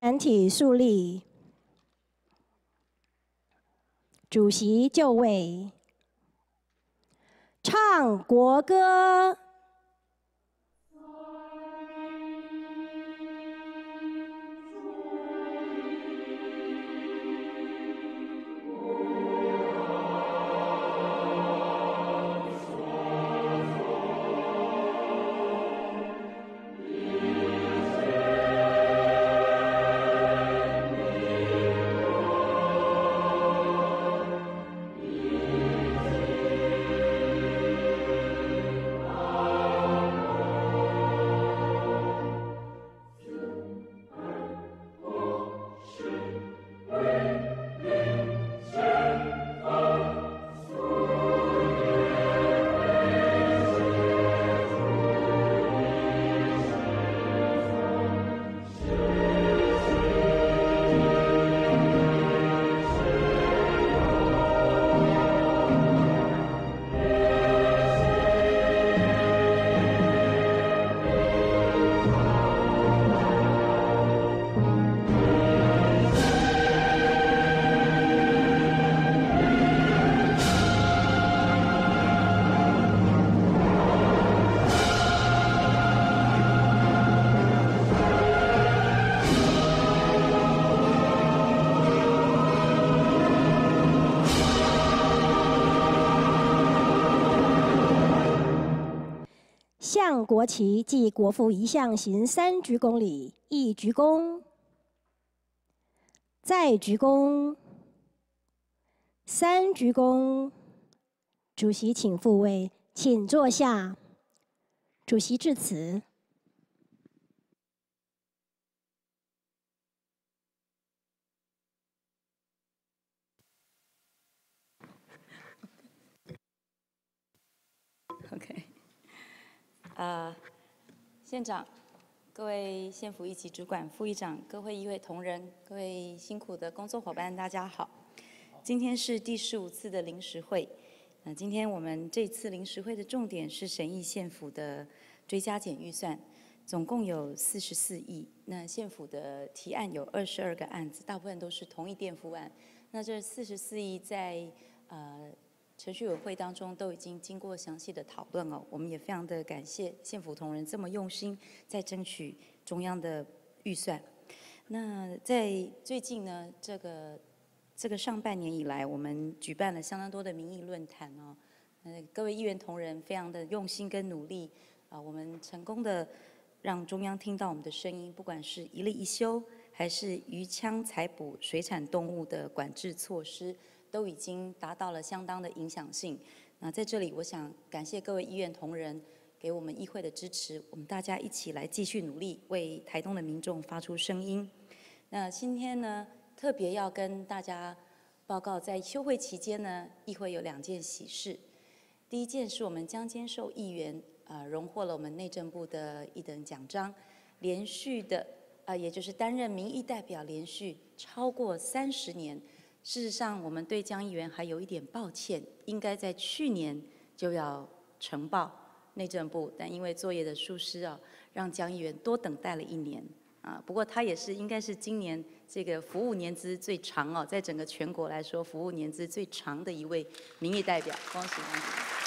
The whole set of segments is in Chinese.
团体肃立，主席就位，唱国歌。向国旗暨国父遗像行3鞠躬礼：一鞠躬，再鞠躬，3鞠躬。主席请复位，请坐下。主席致辞。 OK， 县长、各位县府一级主管、副议长、各位议会同仁、各位辛苦的工作伙伴，大家好。今天是第15次的临时会。今天我们这次临时会的重点是审议县府的追加减预算，总共有44亿。那县府的提案有22个案子，大部分都是同一垫付案。那这44亿在程序委员会当中都已经经过详细的讨论哦，我们也非常的感谢县府同仁这么用心在争取中央的预算。那在最近呢，这个上半年以来，我们举办了相当多的民意论坛哦，各位议员同仁非常的用心跟努力我们成功的让中央听到我们的声音，不管是一例一休，还是鱼枪采捕水产动物的管制措施，都已经达到了相当的影响性。那在这里，我想感谢各位议员同仁给我们议会的支持，我们大家一起来继续努力，为台东的民众发出声音。那今天呢，特别要跟大家报告，在休会期间呢，议会有2件喜事。第一件是我们江坚寿议员荣获了我们内政部的1等奖章，连续的也就是担任民意代表连续超过30年。事实上，我们对江议员还有一点抱歉，应该在去年就要呈报内政部，但因为作业的疏失让江议员多等待了1年不过他也是应该是今年这个服务年资最长在整个全国来说，服务年资最长的一位民意代表，恭喜恭喜！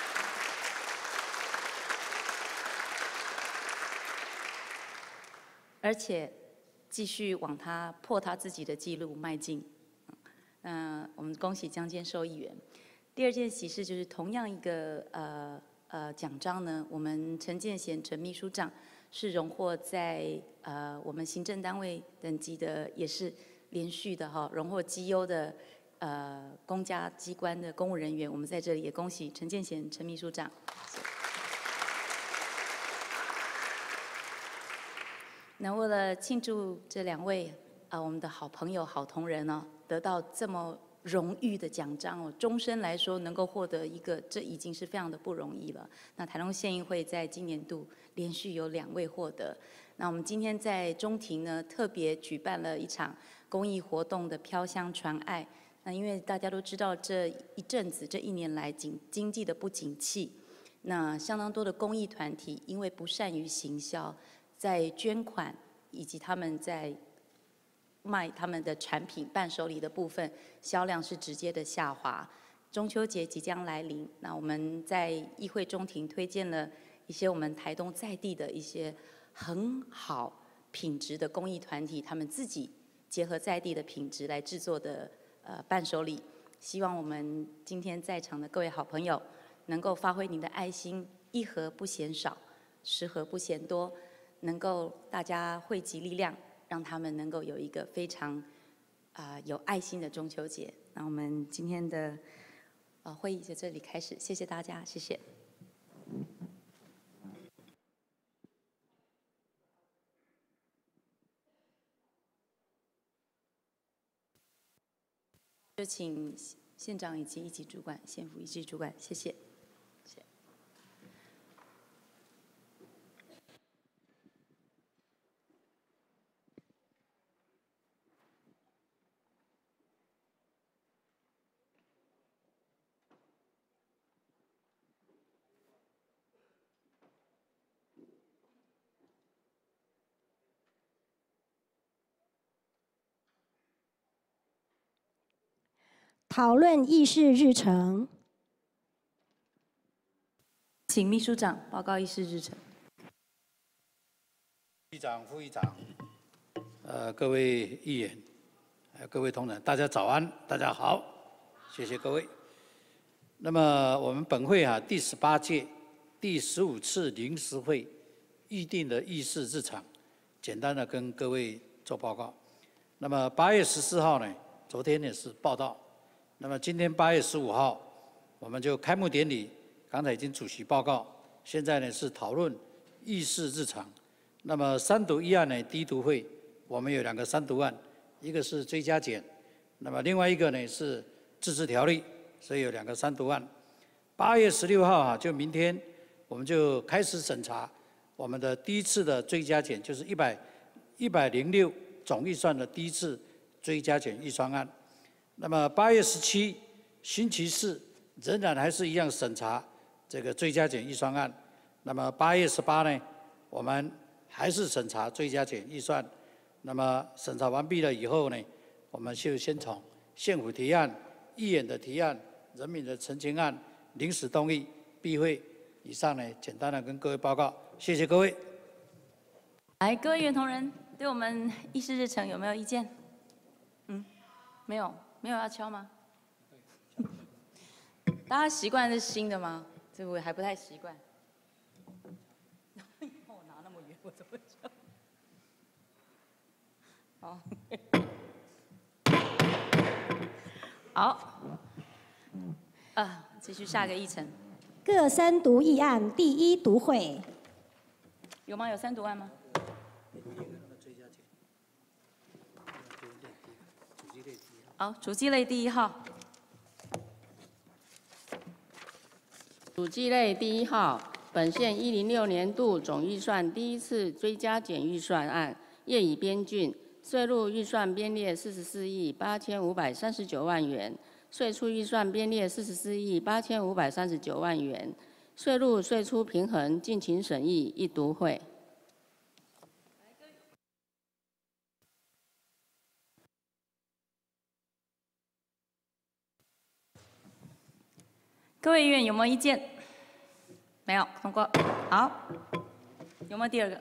而且继续往破他自己的纪录迈进。我们恭喜江坚寿议员。第2件喜事就是同样一个奖章呢，我们陈建贤陈秘书长是荣获在我们行政单位等级的，也是连续的荣获绩优的公家机关的公务人员。我们在这里也恭喜陈建贤陈秘书长。那为了庆祝这2位我们的好朋友、好同仁得到这么荣誉的奖章终身来说能够获得一个，这已经是非常的不容易了。那台东县议会在今年度连续有2位获得。那我们今天在中庭呢，特别举办了一场公益活动的飘香传爱。那因为大家都知道，这一阵子这1年来经济的不景气，那相当多的公益团体因为不善于行销，在捐款以及他们在卖他们的产品伴手礼的部分，销量是直接的下滑。中秋节即将来临，那我们在议会中庭推荐了一些我们台东在地的一些很好品质的公益团体，他们自己结合在地的品质来制作的伴手礼。希望我们今天在场的各位好朋友，能够发挥您的爱心，一盒不嫌少，10盒不嫌多，能够大家汇集力量，让他们能够有一个非常有爱心的中秋节。那我们今天的会议在这里开始，谢谢大家，谢谢。就请县长以及一级主管、县府一级主管，谢谢。 讨论议事日程， 请秘书长报告议事日程。 议长、副议长，各位议员，各位同仁，大家早安，大家好，谢谢各位。那么我们本会第18届第15次临时会预定的议事日程，简单的跟各位做报告。那么8月14号呢，昨天也是报道。那么今天8月15号，我们就开幕典礼，刚才已经主席报告，现在呢是讨论议事日程。那么三读议案呢，第一读会我们有2个三读案，一个是追加减，那么另外一个呢是自治条例，所以有2个三读案。8月16号就明天我们就开始审查我们的第一次的追加减，就是106总预算的第一次追加减预算案。那么8月17星期四仍然还是一样审查这个追加减预算案。那么8月18呢，我们还是审查追加减预算。那么审查完毕了以后呢，我们就先从县府提案、议员的提案、人民的陈情案、临时动议闭会。以上呢，简单的跟各位报告，谢谢各位。 来，各位议员同仁，对我们议事日程有没有意见？没有。没有要敲吗？大家习惯是新的吗？这我还不太习惯。我拿那么远，我怎么敲？好，好，继续下个议程。 各三读议案第一读会。 有吗？有三读案吗？好，主计类第1号。 主计类第1号，本县106年度总预算第一次追加减预算案，业已编竣，税入预算编列44亿8539万元，税出预算编列44亿8539万元，税入税出平衡，敬请审议，一读会。 各位议员有没有意见？没有，通过。好，有没有第2个？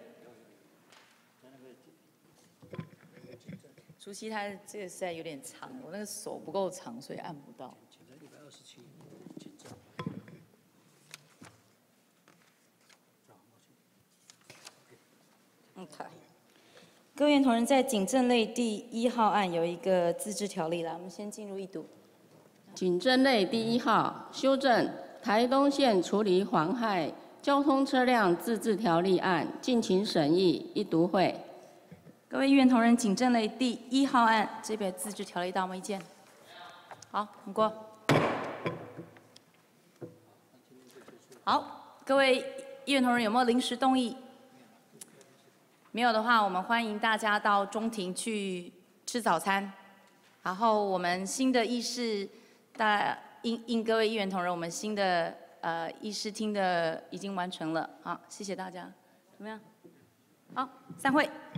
主席他这个实在有点长，我那个手不够长，所以按不到。OK。各位议员同仁，在警政类第1号案有一个自治条例了，我们先进入一读。 警政类第1号，修正台东县处理妨害交通车辆自治条例案，敬请审议，一读会。 各位议员同仁，警政类第1号案这边自治条例，大家有没有意见？好，通过。好，各位议员同仁有没有临时动议？没有的话，我们欢迎大家到中庭去吃早餐。然后我们新的议事。应各位议员同仁，我们新的议事厅的已经完成了，好，谢谢大家，怎么样？好，散会。